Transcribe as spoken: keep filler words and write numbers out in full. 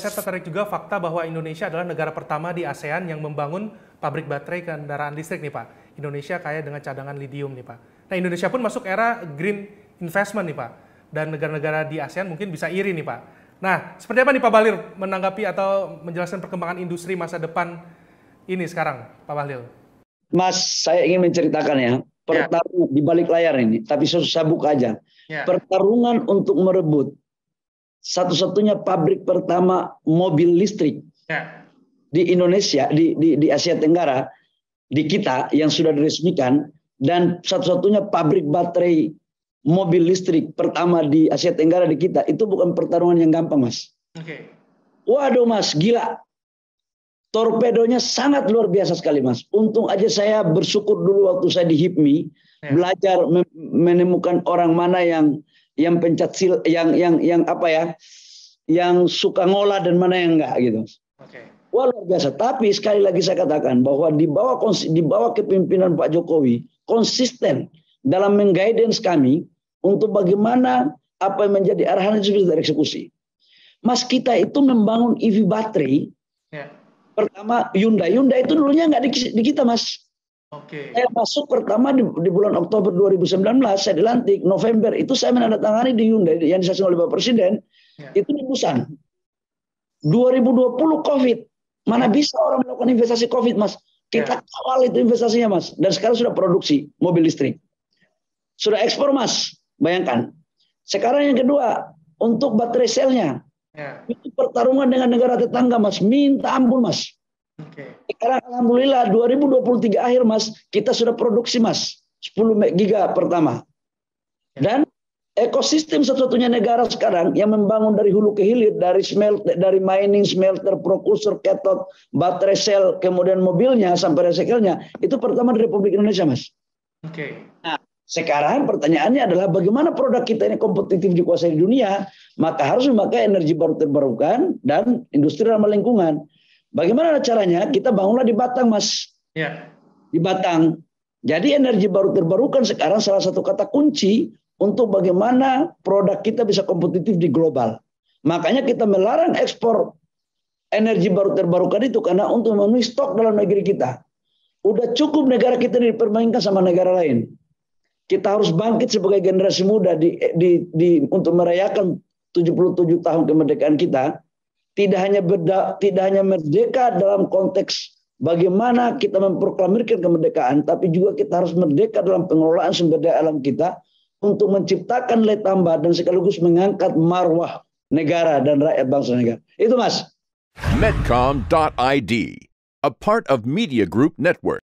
Saya tertarik juga fakta bahwa Indonesia adalah negara pertama di ASEAN yang membangun pabrik baterai kendaraan listrik nih Pak. Indonesia kaya dengan cadangan lithium nih Pak. Nah Indonesia pun masuk era green investment nih Pak. Dan negara-negara di ASEAN mungkin bisa iri nih Pak. Nah seperti apa nih Pak Bahlil menanggapi atau menjelaskan perkembangan industri masa depan ini sekarang Pak Bahlil? Mas, saya ingin menceritakan ya. Pertarungan ya. Di balik layar ini, tapi saya buka aja. Ya. Pertarungan untuk merebut satu-satunya pabrik pertama mobil listrik ya. Di Indonesia, di, di, di Asia Tenggara, di kita yang sudah diresmikan, dan satu-satunya pabrik baterai mobil listrik pertama di Asia Tenggara di kita, itu bukan pertarungan yang gampang, Mas. Oke. Waduh, Mas, gila. Torpedonya sangat luar biasa sekali, Mas. Untung aja saya bersyukur dulu waktu saya di H I P M I, ya. Belajar menemukan orang mana yang yang pencet sil, yang yang yang apa ya, yang suka ngolah dan mana yang enggak gitu. Oke. Wah, luar biasa. Tapi sekali lagi saya katakan bahwa di bawah di bawah kepemimpinan Pak Jokowi konsisten dalam mengguidance kami untuk bagaimana apa yang menjadi arahan itu bisa dieksekusi. Mas, kita itu membangun E V baterai. Ya. Pertama Hyundai, Hyundai itu dulunya nggak di, di kita, Mas. Oke. Saya masuk pertama di, di bulan Oktober dua ribu sembilan belas, saya dilantik November itu saya menandatangani di Hyundai yang disaksikan oleh Bapak Presiden, ya. Itu di Busan. dua ribu dua puluh COVID, mana bisa orang melakukan investasi COVID, Mas? Kita ya. Kawal itu investasinya, Mas. Dan sekarang sudah produksi mobil listrik, sudah ekspor, Mas. Bayangkan. Sekarang yang kedua untuk baterai selnya. Ya. Itu pertarungan dengan negara tetangga, Mas. Minta ampun, Mas. Okay. Sekarang alhamdulillah dua ribu dua puluh tiga akhir, Mas, kita sudah produksi, Mas, sepuluh giga pertama. Ya. Dan ekosistem satu-satunya negara sekarang yang membangun dari hulu ke hilir, dari smelter, dari mining, smelter, prokursor, cathode, baterai sel, kemudian mobilnya sampai recycle-nya, itu pertama di Republik Indonesia, Mas. Oke. Okay. Nah, sekarang pertanyaannya adalah bagaimana produk kita ini kompetitif dikuasai di dunia, maka harus memakai energi baru terbarukan dan industri ramah lingkungan. Bagaimana caranya? Kita bangunlah di Batang, Mas. Ya. Di Batang. Jadi energi baru terbarukan sekarang salah satu kata kunci untuk bagaimana produk kita bisa kompetitif di global. Makanya kita melarang ekspor energi baru terbarukan itu karena untuk memenuhi stok dalam negeri kita. Udah cukup negara kita dipermainkan sama negara lain. Kita harus bangkit sebagai generasi muda di, di, di, untuk merayakan tujuh puluh tujuh tahun kemerdekaan kita. Tidak hanya berda, tidak hanya merdeka dalam konteks bagaimana kita memproklamirkan kemerdekaan, tapi juga kita harus merdeka dalam pengelolaan sumber daya alam kita untuk menciptakan nilai tambah dan sekaligus mengangkat marwah negara dan rakyat bangsa negara. Itu, Mas. Medcom dot I D, a part of Media Group Network.